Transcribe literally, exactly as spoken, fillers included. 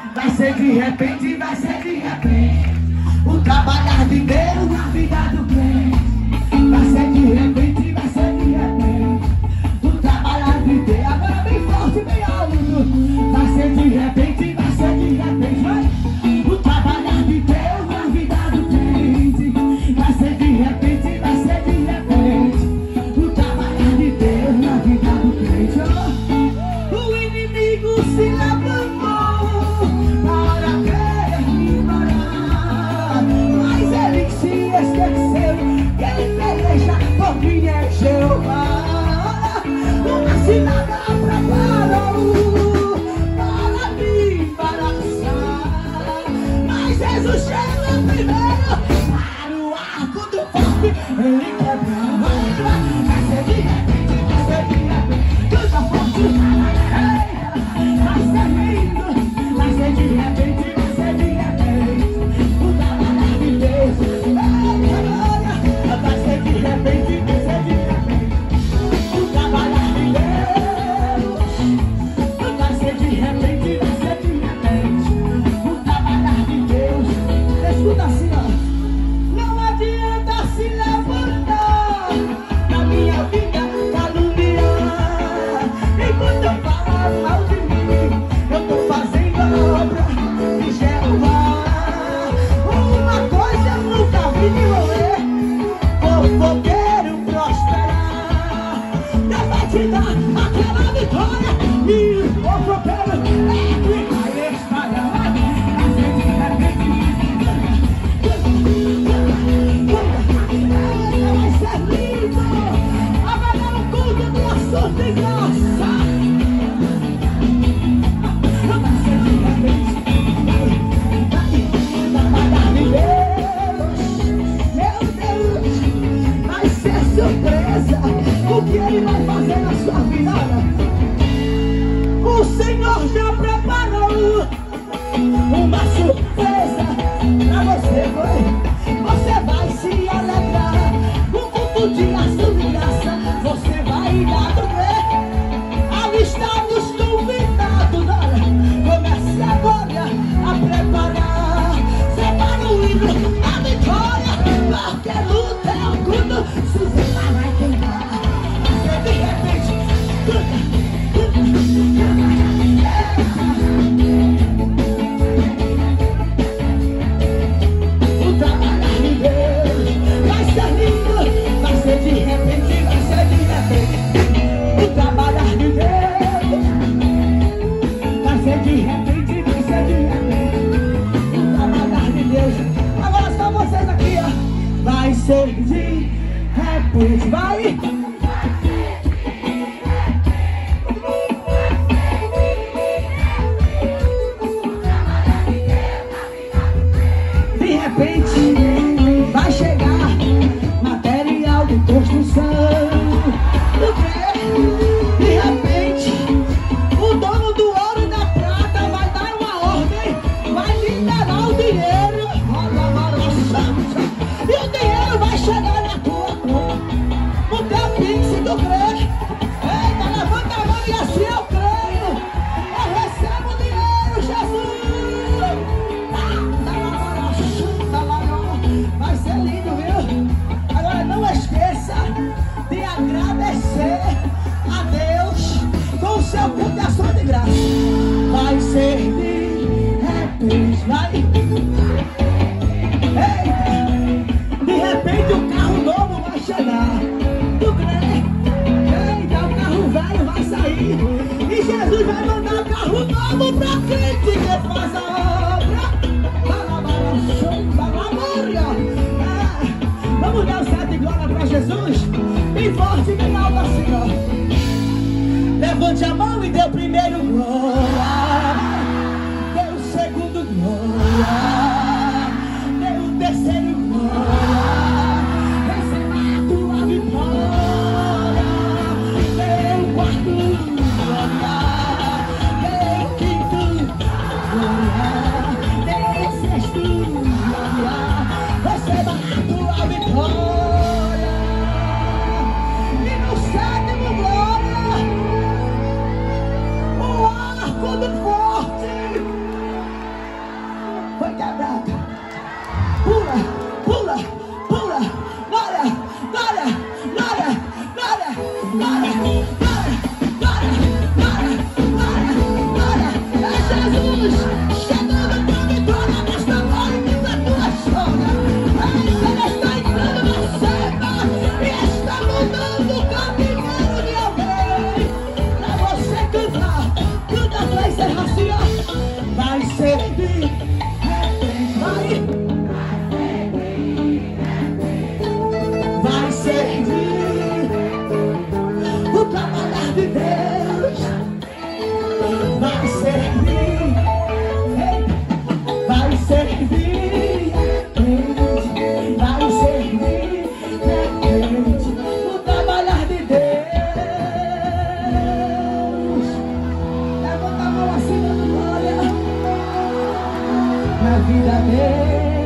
Vai ser de repente, vai ser de repente. O trabalhar de Deus na vida do crente. Vai ser de repente, vai ser de repente. O trabalhar de Deus, agora bem forte, bem alto. Vai ser de repente, vai ser de repente, vai. O trabalhar de Deus na vida do crente. Vai ser de repente, vai ser de repente. O trabalhar de Deus na vida do crente. Oh, o inimigo se levantou para querer me parar, mas ele se esqueceu que ele peleja por mim é Jeová. Uma cilada preparou para me embaraçar, mas Jesus chega primeiro para o arco do forte. Ele quebrou. Vai ser de repente, vai ser de repente. Tudo forte, vai ser lindo. Vai ser de repente, vai ser de repente. O trabalhar de Deus, vai ser de repente, vai ser de repente. O trabalhar de Deus, vai ser de repente, vai ser de repente. O trabalhar de Deus, escuta assim, ó. Não adianta se levantar na minha vida, caluniar. Enquanto eu falo mal de mim, eu tô fazendo a obra de Jeová. Uma coisa eu nunca vi de morrer, fofoqueiro prosperar. Deus vai te dar aquela vitória e o fofoqueiro é que vai espalhar. Vai ser de repente, vai ser lindo. Haverá um culto de assunto e graça. Vai ser de repente, trabalhar de Deus, meu Deus, vai ser surpresa o que ele vai fazer na sua vida. O Senhor já preparou uma surpresa pra você, foi? Você vai se alegrar, um culto de ação de graça, você vai dar do ver. Ali estão os convidados, olha, comece agora a preparar. Separa o hino, a vitória, porque no teu culto Suzana vai queimar. Vai ser de repente, o trabalhar de Deus vai ser lindo. Vai ser de repente, vai ser de repente. O trabalhar de Deus vai ser de repente, vai ser de repente. O trabalhar de Deus. Agora só vocês aqui, ó. Vai ser de repente, vai. De repente vai chegar material de construção. De repente o dono do ouro e da prata vai dar uma ordem, vai liberar o dinheiro. E o dinheiro vai chegar na tua conta, no teu pix, tu crê? Eita, levanta a mão e assim eu creio. Eu recebo o dinheiro, Jesus. Vai ser lindo, viu? Agora não esqueça de agradecer a Deus com o seu culto de ação de graça. Vai ser de repente, vai. Eita, de repente o carro novo vai chegar. Tu crê? Eita, o carro velho vai sair. E Jesus vai mandar carro novo pra crente que faz a obra. Vamos dar o certo de glória pra Jesus? Bem forte, bem alto assim, ó. Levante a mão e dê o primeiro glória. Dê o segundo glória. Dê o terceiro glória. Receba a tua vitória. Dê o quarto glória. Dê o quinto glória. Dê o sexto glória. Receba a tua vitória. E no sétimo glória, o arco do forte foi quebrada. Pula, pula, pula, glória, glória, glória, glória, glória, glória, glória, glória, glória, glória. É Jesus chegando com vitória nesta noite da tua história. Ele está entrando na seta e está mudando o caminho de alguém. Pra você cantar, canta pra encerrar assim, ó. Vai servir, vai, vai servir o trabalhar de Deus. Vai servir, vai servir, vai servir o trabalhar de Deus. Levanta a mão assim, dando glória na vida dele.